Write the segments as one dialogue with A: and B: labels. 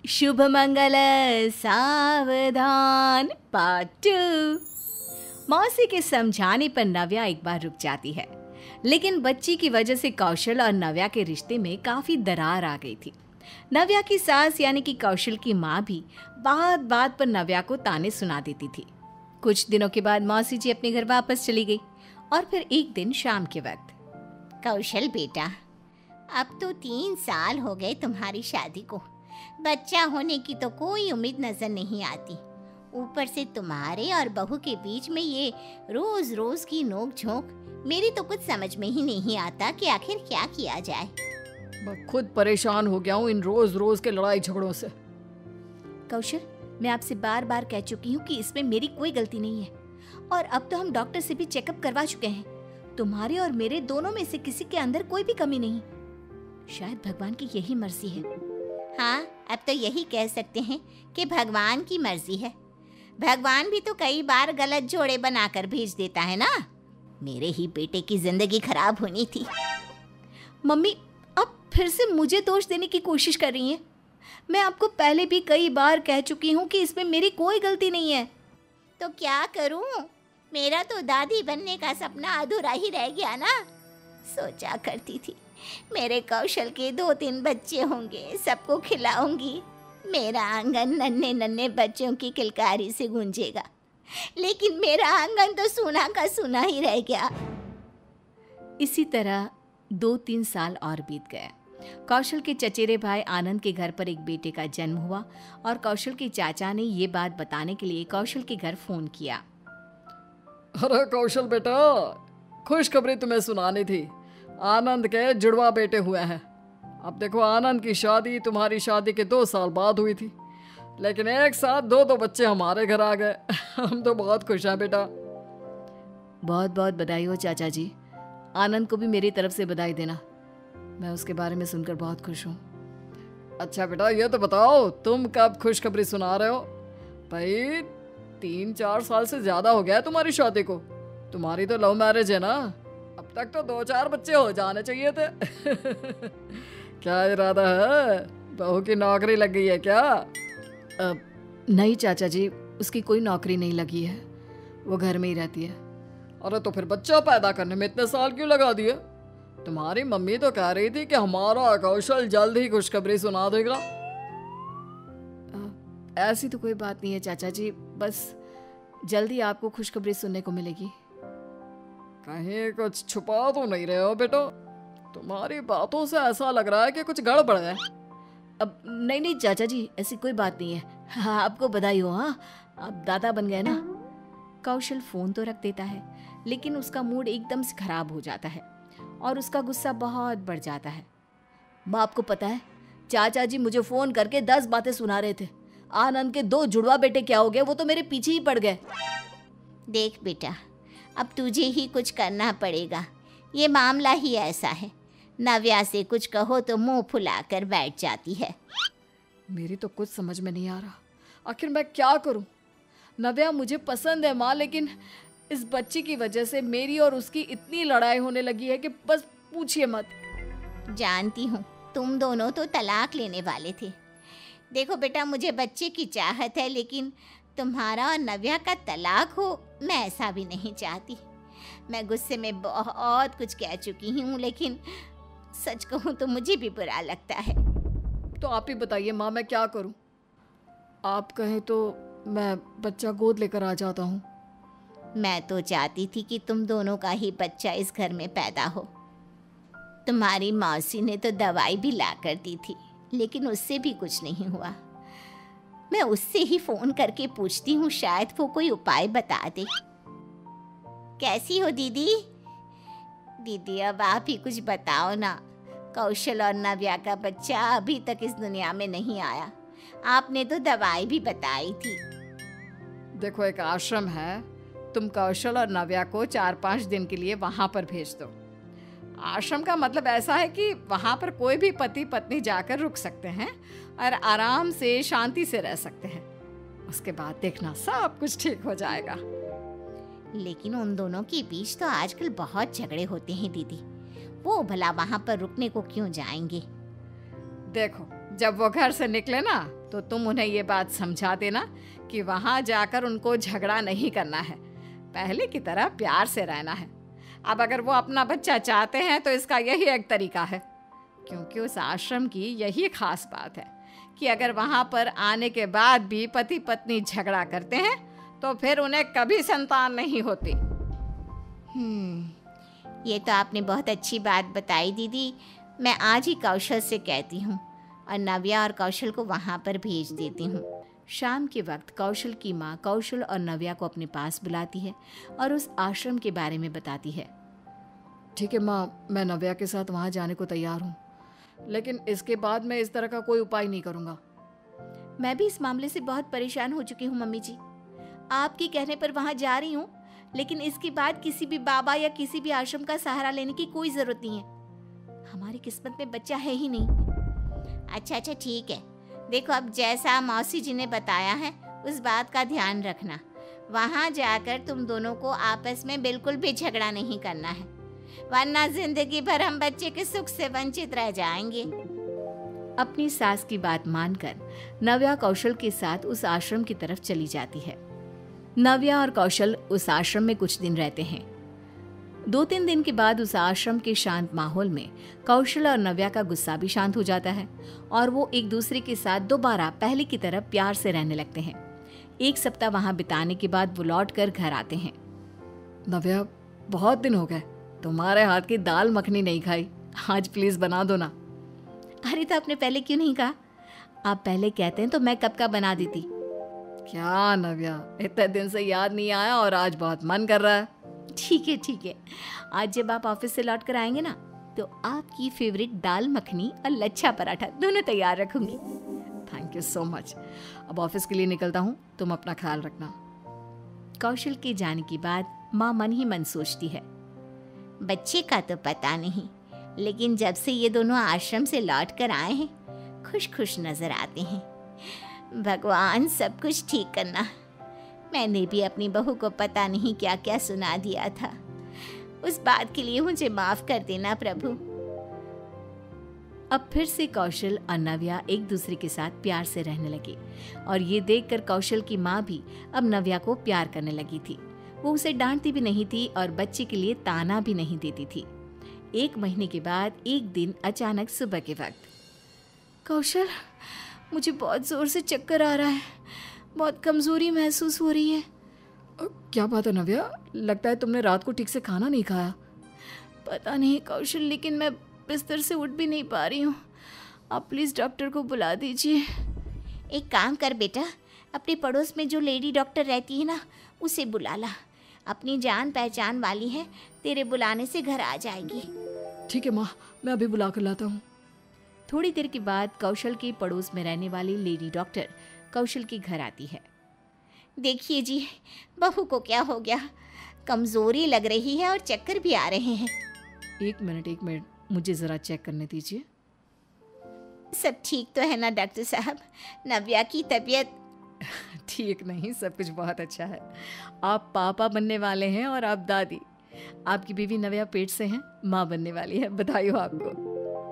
A: शुभ मंगल सावधान पार्ट 2। मौसी के समझाने पर नव्या एक बार रुक जाती है, लेकिन बच्ची की वजह से कौशल और नव्या के रिश्ते में काफी दरार आ गई थी। नव्या की सास यानी कि कौशल की माँ भी बात बात पर नव्या को ताने सुना देती थी। कुछ दिनों के बाद मौसी जी अपने घर वापस चली गई और फिर एक दिन शाम के वक्त,
B: कौशल बेटा, अब तो 3 साल हो गए तुम्हारी शादी को। बच्चा होने की तो कोई उम्मीद नजर नहीं आती। ऊपर से तुम्हारे और बहू के बीच में ये रोज रोज की नोक झोंक, मेरी तो कुछ समझ में ही नहीं आता कि आखिर क्या किया जाए।
C: मैं खुद परेशान हो गया हूँ इन रोज रोज के लड़ाई झगड़ों से।
A: कौशल, मैं आपसे बार बार कह चुकी हूँ कि इसमें मेरी कोई गलती नहीं है और अब तो हम डॉक्टर से भी चेकअप करवा चुके हैं। तुम्हारे और मेरे दोनों में से किसी के अंदर कोई भी कमी नहीं। शायद भगवान की यही मर्जी है।
B: हाँ, अब तो यही कह सकते हैं कि भगवान की मर्जी है। भगवान भी तो कई बार गलत जोड़े बनाकर भेज देता है ना। मेरे ही बेटे की जिंदगी खराब होनी थी।
A: मम्मी, अब फिर से मुझे दोष देने की कोशिश कर रही हैं। मैं आपको पहले भी कई बार कह चुकी हूँ कि इसमें मेरी कोई गलती नहीं है।
B: तो क्या करूँ? मेरा तो दादी बनने का सपना अधूरा ही रह गया ना। सोचा करती थी मेरे कौशल के 2-3 बच्चे होंगे, सबको खिलाऊंगी, मेरा आंगन नन्हे नन्हे बच्चों की किलकारी से गूंजेगा। लेकिन मेरा आंगन तो सूना का सूना ही रह गया।
A: इसी तरह 2-3 साल और बीत गए। कौशल के चचेरे भाई आनंद के घर पर एक बेटे का जन्म हुआ और कौशल के चाचा ने ये बात बताने के लिए कौशल के घर फोन किया।
C: अरे कौशल बेटा, खुशखबरी तुम्हें सुनानी थी। आनंद के जुड़वा बेटे हुए हैं। अब देखो, आनंद की शादी तुम्हारी शादी के 2 साल बाद हुई थी, लेकिन एक साथ 2 बच्चे हमारे घर आ गए। हम तो बहुत खुश हैं बेटा।
A: बहुत बहुत बधाई हो चाचा जी। आनंद को भी मेरी तरफ से बधाई देना। मैं उसके बारे में सुनकर बहुत खुश हूँ।
C: अच्छा बेटा, ये तो बताओ तुम कब खुशखबरी सुना रहे हो? भाई 3-4 साल से ज्यादा हो गया है तुम्हारी शादी को। तुम्हारी तो लव मैरिज है ना। अब तक तो 2-4 बच्चे हो जाने चाहिए थे। क्या इरादा है? बहू की नौकरी लग गई है क्या?
A: नहीं चाचा जी, उसकी कोई नौकरी नहीं लगी है, वो घर में ही रहती है।
C: अरे तो फिर बच्चा पैदा करने में इतने साल क्यों लगा दिए? तुम्हारी मम्मी तो कह रही थी कि हमारा कौशल जल्द ही खुशखबरी सुना देगा।
A: ऐसी तो कोई बात नहीं है चाचा जी, बस जल्दी आपको खुशखबरी सुनने को मिलेगी।
C: कहीं कुछ छुपा तो नहीं रहे हो बेटो? तुम्हारी बातों से ऐसा लग रहा है कि कुछ गड़बड़ है।
A: अब नहीं चाचा जी, ऐसी कोई बात नहीं है। हाँ, आपको बधाई हो। हाँ, आप दादा बन गए ना। कौशल फोन तो रख देता है, लेकिन उसका मूड एकदम से खराब हो जाता है और उसका गुस्सा बहुत बढ़ जाता है। माँ, आपको पता है, चाचा जी मुझे फोन करके 10 बातें सुना रहे थे। आनंद के 2 जुड़वा बेटे क्या हो गए, वो तो मेरे पीछे ही पड़ गए।
B: देख बेटा, अब तुझे ही कुछ करना पड़ेगा। ये मामला ही ऐसा है। नव्या से कुछ कहो तो मुंह फुलाकर बैठ जाती है।
C: मेरी तो कुछ समझ में नहीं आ रहा, आखिर मैं क्या करूं? नव्या मुझे पसंद है माँ, लेकिन इस बच्ची की वजह से मेरी और उसकी इतनी लड़ाई होने लगी है कि बस पूछिए मत।
B: जानती हूँ, तुम दोनों तो तलाक लेने वाले थे। देखो बेटा, मुझे बच्चे की चाहत है, लेकिन तुम्हारा और नव्या का तलाक हो, मैं ऐसा भी नहीं चाहती। मैं गुस्से में बहुत कुछ कह चुकी हूँ, लेकिन सच कहूँ तो मुझे भी बुरा लगता है।
C: तो आप ही बताइए माँ, मैं क्या करूँ? आप कहें तो मैं बच्चा गोद लेकर आ जाता हूँ।
B: मैं तो चाहती थी कि तुम दोनों का ही बच्चा इस घर में पैदा हो। तुम्हारी मौसी ने तो दवाई भी ला कर दी थी, लेकिन उससे भी कुछ नहीं हुआ। मैं उससे ही फोन करके पूछती हूँ, शायद वो कोई उपाय बता दे। कैसी हो दीदी? दीदी, अब आप ही कुछ बताओ ना। कौशल और नव्या का बच्चा अभी तक इस दुनिया में नहीं आया। आपने तो दवाई भी बताई थी।
C: देखो, एक आश्रम है, तुम कौशल और नव्या को 4-5 दिन के लिए वहां पर भेज दो। आश्रम का मतलब ऐसा है कि वहां पर कोई भी पति पत्नी जाकर रुक सकते हैं और आराम से शांति से रह सकते हैं। उसके बाद देखना सब कुछ ठीक हो जाएगा।
B: लेकिन उन दोनों के बीच तो आजकल बहुत झगड़े होते हैं दीदी। वो भला वहां पर रुकने को क्यों जाएंगे?
C: देखो, जब वो घर से निकले ना
A: तो तुम उन्हें ये बात समझा देना कि वहां जाकर उनको झगड़ा नहीं करना है, पहले की तरह प्यार से रहना है। अब अगर वो अपना बच्चा चाहते हैं तो इसका यही एक तरीका है, क्योंकि उस आश्रम की यही खास बात है कि अगर वहां पर आने के बाद भी पति पत्नी झगड़ा करते हैं तो फिर उन्हें कभी संतान नहीं होती।
B: ये तो आपने बहुत अच्छी बात बताई दीदी। मैं आज ही कौशल से कहती हूँ और नव्या और कौशल को वहाँ पर भेज देती हूँ।
A: शाम के वक्त कौशल की माँ कौशल और नव्या को अपने पास बुलाती है और उस आश्रम के बारे में बताती है।
C: ठीक है माँ, मैं नव्या के साथ वहाँ जाने को तैयार हूँ, लेकिन इसके बाद मैं इस तरह का कोई उपाय नहीं करूँगा।
A: मैं भी इस मामले से बहुत परेशान हो चुकी हूँ मम्मी जी। आपके कहने पर वहाँ जा रही हूँ, लेकिन इसके बाद किसी भी बाबा या किसी भी आश्रम का सहारा लेने की कोई ज़रूरत नहीं है। हमारी किस्मत में बच्चा है ही नहीं।
B: अच्छा ठीक है। देखो, अब जैसा मौसी जी ने बताया है उस बात का ध्यान रखना। वहाँ जाकर तुम दोनों को आपस में बिल्कुल भी झगड़ा नहीं करना है, वरना जिंदगी भर हम बच्चे के सुख से वंचित रह जाएंगे।
A: अपनी सास की बात मानकर नव्या कौशल के साथ उस आश्रम की तरफ चली जाती है। नव्या और कौशल उस आश्रम में कुछ दिन रहते हैं। 2-3 दिन के बाद उस आश्रम के शांत माहौल में कौशल और नव्या का गुस्सा भी शांत हो जाता है और वो एक दूसरे के साथ दोबारा पहले की तरह प्यार से रहने लगते हैं। 1 सप्ताह वहां बिताने के बाद वो लौट कर घर आते हैं।
C: नव्या, बहुत दिन हो गए तुम्हारे हाथ की दाल मखनी नहीं खाई, आज प्लीज बना दो ना।
A: अरे तो आपने पहले क्यों नहीं कहा? आप पहले कहते हैं तो मैं कब का बना देती।
C: क्या नव्या, इतने दिन से याद नहीं आया और आज बहुत मन कर रहा है।
A: ठीक है। आज जब आप ऑफिस से लौट कर आएंगे ना तो आपकी फेवरेट दाल मखनी और लच्छा पराठा दोनों तैयार रखूंगी।
C: Thank you so much. अब ऑफिस के लिए निकलता हूँ, तुम अपना ख्याल रखना।
A: कौशल के जाने के बाद माँ मन ही मन सोचती है,
B: बच्चे का तो पता नहीं, लेकिन जब से ये दोनों आश्रम से लौट कर आए हैं खुश नजर आते हैं। भगवान सब कुछ ठीक करना। मैंने भी अपनी बहू को पता नहीं क्या क्या सुना दिया था, उस बात के लिए मुझे माफ कर देना प्रभु।
A: अब फिर से कौशल और नव्या एक दूसरे के साथ प्यार से रहने लगे और ये देखकर कौशल की माँ भी अब नव्या को प्यार करने लगी थी। वो उसे डांटती भी नहीं थी और बच्चे के लिए ताना भी नहीं देती थी। 1 महीने के बाद एक दिन अचानक सुबह के वक्त, कौशल, मुझे बहुत जोर से चक्कर आ रहा है, बहुत कमजोरी महसूस हो रही है।
C: क्या बात है नव्या, लगता है तुमने रात को ठीक से खाना नहीं खाया।
A: पता नहीं कौशल, लेकिन मैं बिस्तर से उठ भी नहीं पा रही हूँ। आप प्लीज़ डॉक्टर को बुला दीजिए।
B: एक काम कर बेटा, अपने पड़ोस में जो लेडी डॉक्टर रहती है ना उसे बुला ला। अपनी जान पहचान वाली है, तेरे बुलाने से घर आ जाएगी।
C: ठीक है माँ, मैं अभी बुला कर लाता हूँ।
A: थोड़ी देर के बाद कौशल के पड़ोस में रहने वाली लेडी डॉक्टर कौशल के घर आती है।
B: देखिए जी, बहू को क्या हो गया, कमजोरी लग रही है और चक्कर भी आ रहे हैं।
C: एक मिनट, मुझे ज़रा चेक करने दीजिए।
B: सब ठीक तो है ना डॉक्टर साहब? नव्या की तबीयत
C: ठीक नहीं, सब कुछ बहुत अच्छा है। आप पापा बनने वाले हैं और आप दादी। आपकी बीवी नव्या पेट से हैं, माँ बनने वाली है। बधाई हो आपको।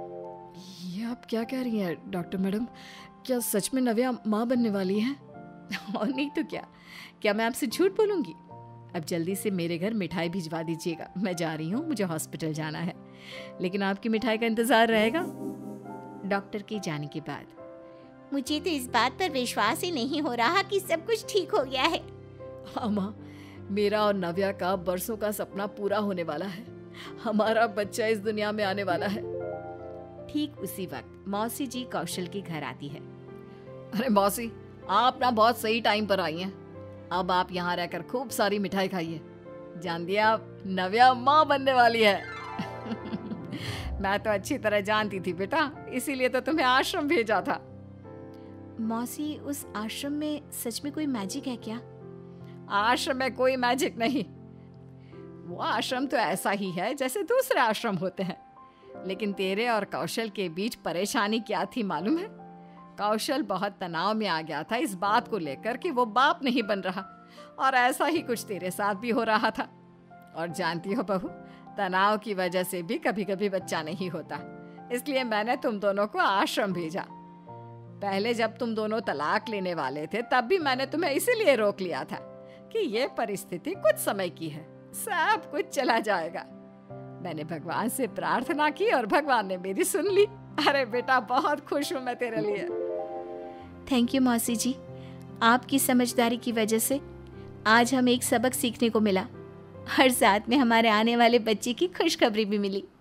C: ये आप क्या कह रही हैं डॉक्टर मैडम? क्या सच में नव्या माँ बनने वाली है?
A: और नहीं तो क्या मैं आपसे झूठ बोलूँगी? अब जल्दी से मेरे घर मिठाई भिजवा दीजिएगा, मैं जा रही हूँ, मुझे हॉस्पिटल जाना है। लेकिन आपकी मिठाई का इंतज़ार रहेगा। डॉक्टर के जाने के बाद
B: मुझे तो इस बात पर विश्वास ही नहीं हो रहा कि सब कुछ ठीक हो गया है।
C: हाँ माँ, मेरा और नव्या का बरसों का सपना पूरा होने वाला है। हमारा बच्चा इस दुनिया में आने वाला है।
A: ठीक उसी वक्त मौसी जी कौशल के घर आती है।
C: अरे मौसी, आप ना बहुत सही टाइम पर आई हैं। अब आप यहाँ रहकर खूब सारी मिठाई खाइए। जान दिया, आप नव्या माँ बनने वाली है।
A: मैं तो अच्छी तरह जानती थी बेटा, इसीलिए तो तुम्हें आश्रम भेजा था। मौसी, उस आश्रम में सच में कोई मैजिक है क्या? आश्रम में कोई मैजिक नहीं। वो आश्रम तो ऐसा ही है जैसे दूसरे आश्रम होते हैं। लेकिन तेरे और कौशल के बीच परेशानी क्या थी मालूम है? कौशल बहुत तनाव में आ गया था इस बात को लेकर कि वो बाप नहीं बन रहा, और ऐसा ही कुछ तेरे साथ भी हो रहा था। और जानती हो बहू, तनाव की वजह से भी कभी कभी बच्चा नहीं होता। इसलिए मैंने तुम दोनों को आश्रम भेजा। पहले जब तुम दोनों तलाक लेने वाले थे तब भी मैंने तुम्हें इसीलिए रोक लिया था कि ये परिस्थिति कुछ समय की है, सब कुछ चला जाएगा। मैंने भगवान से प्रार्थना की और भगवान ने मेरी सुन ली। अरे बेटा, बहुत खुश हूँ मैं तेरे लिए।
B: थैंक यू मौसी जी, आपकी समझदारी की वजह से आज हमें एक सबक सीखने को मिला और साथ में हमारे आने वाले बच्चे की खुशखबरी भी मिली।